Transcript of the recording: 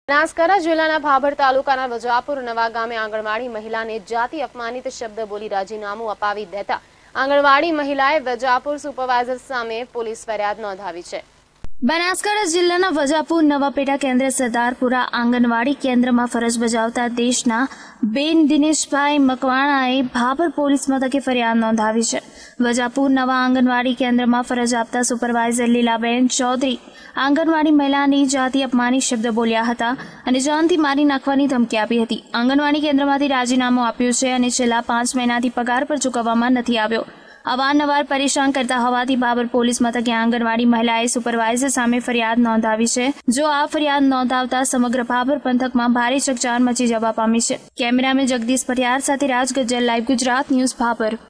બનાસકાંઠા જિલ્લાના ભાભર તાલુકાના વજાપુર નવા ગામે આંગણવાડી મહિલાને જાતિ અપમાનિત શબ્દ બોલી રાજીનામું અપાવી દેતા આંગણવાડી મહિલાએ વજાપુર સુપરવાઇઝર સામે પોલીસ ફરિયાદ નોંધાવી છે। બનાસકાંઠા જિલ્લાના વજાપુર નવાપેટા કેન્દ્ર સરદારપુરા આંગણવાડી કેન્દ્રમાં ફરજ બજાવતા દેશના બેન દિનેશભાઈ મકવાણાએ ભાભર પોલીસ મથકે ફરિયાદ નોંધાવી છે। વજાપુર નવા આંગણવાડી કેન્દ્રમાં ફરજ આપતા સુપરવાઇઝર લીલાબેન ચૌધરી આંગણવાડી મહિલાની જાતિ અપમાનિત શબ્દ બોલ્યા હતા અને જાનથી મારી નાખવાની ધમકી આપી હતી। આંગણવાડી કેન્દ્રમાંથી રાજીનામું આપ્યું છે અને છેલ્લા 5 મહિનાથી પગાર પર ચૂકવવામાં નથી આવ્યો। અવારનવાર પરેશાન કરતા હોવાથી ભાભર પોલીસ મથકે આંગણવાડી મહિલાએ સુપરવાઇઝર સામે ફરિયાદ નોંધાવી છે। જો આ ફરિયાદ નોંધાવતા સમગ્ર ભાભર પંથકમાં ભારે ચકચાર મચી જવા પામી છે। કેમેરામેન જગદીશ પટિયાર સાથે રાજ ગજ્જર, લાઈવ ગુજરાત ન્યૂઝ, ભાભર।